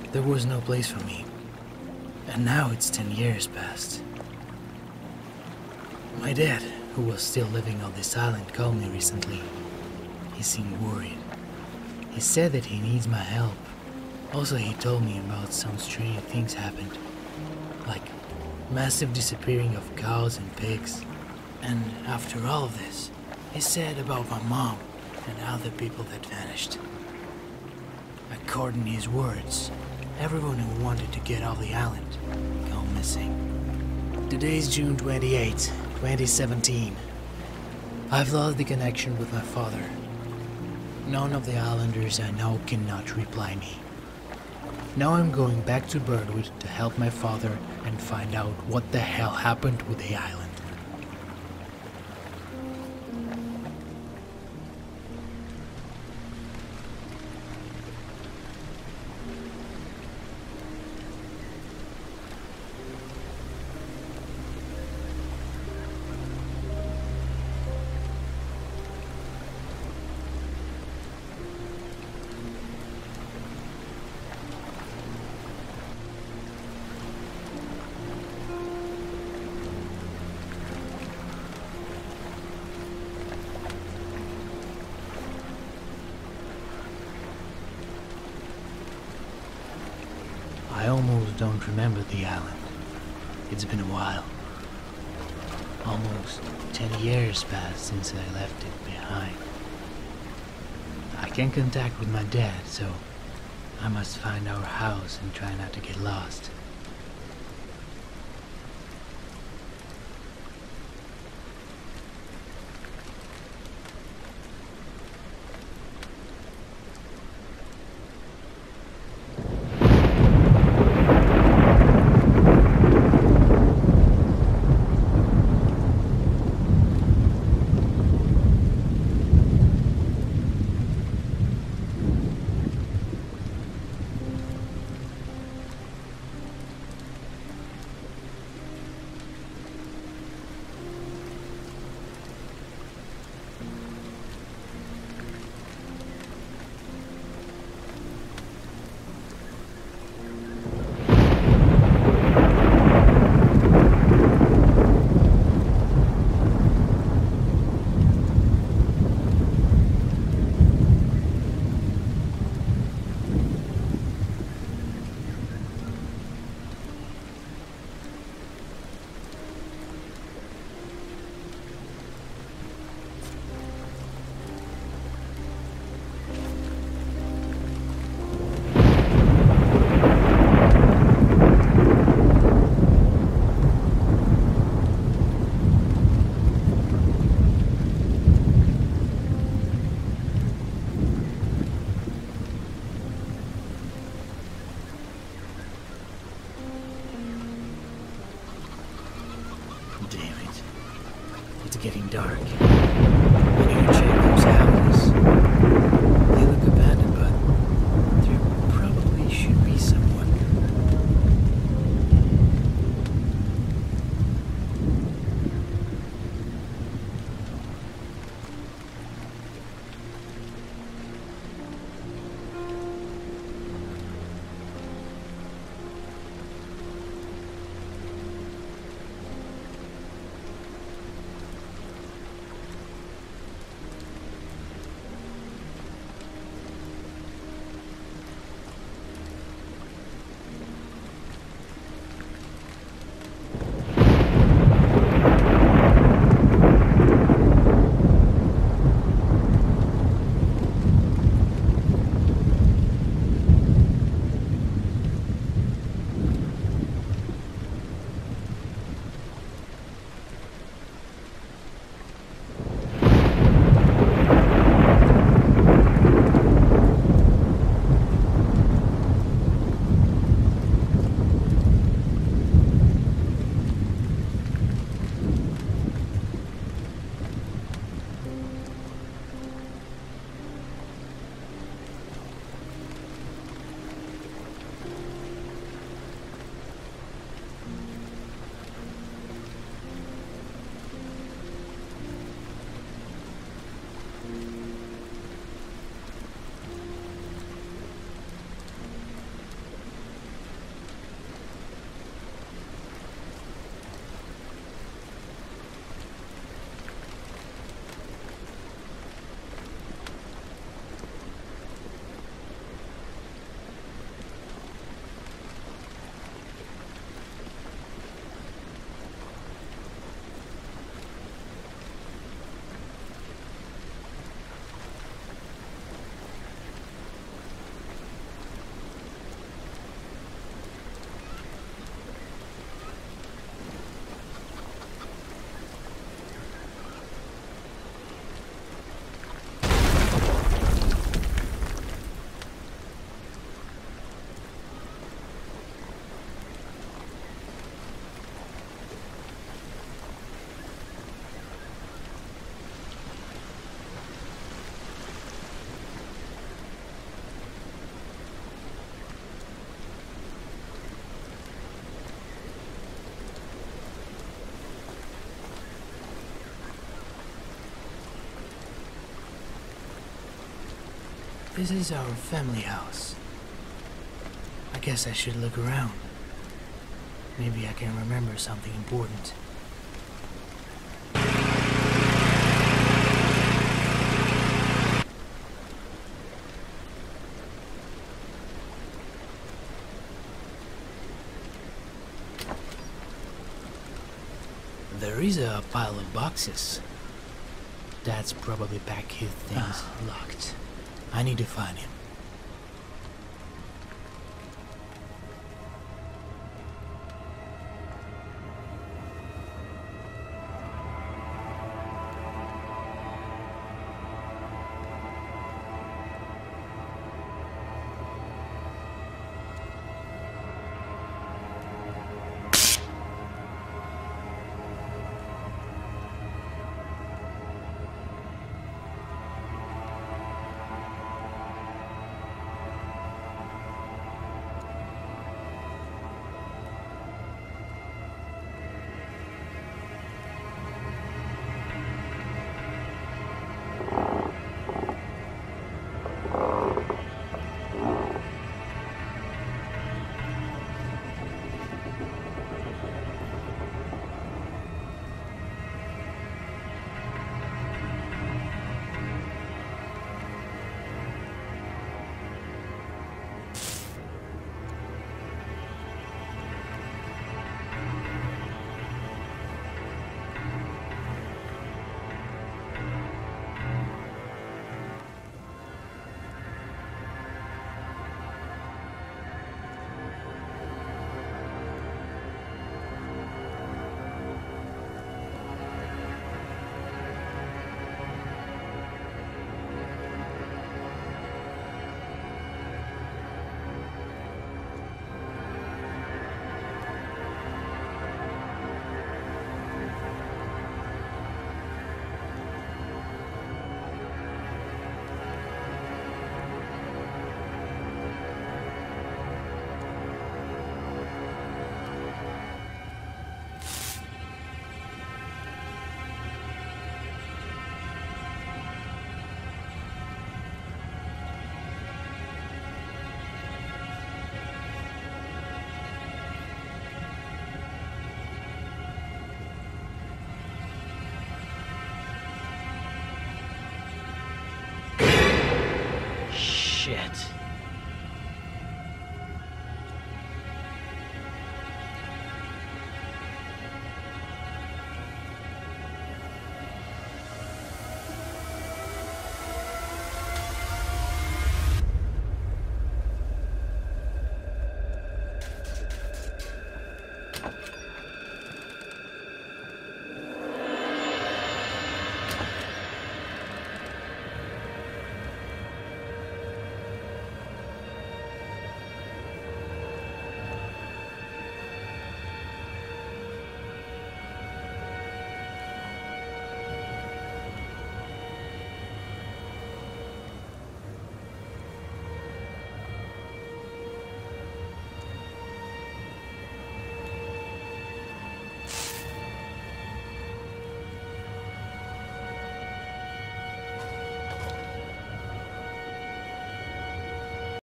There was no place for me. And now it's 10 years past. My dad, who was still living on this island, called me recently. He seemed worried. He said that he needs my help. Also, he told me about some strange things happened. Like massive disappearing of cows and pigs. And after all of this, he said about my mom and other people that vanished. According to his words, everyone who wanted to get off the island gone missing. Today is June 28, 2017. I've lost the connection with my father. None of the islanders I know cannot reply me. Now I'm going back to Birdwood to help my father and find out what the hell happened with the island. I almost don't remember the island. It's been a while. Almost 10 years passed since I left it behind. I can't contact with my dad, so I must find our house and try not to get lost. It's getting dark. I need to check those houses. They look abandoned, but there probably should be someone. This is our family house. I guess I should look around. Maybe I can remember something important. There is a pile of boxes. Dad's probably packed his things. Locked. I need to find him. Shit.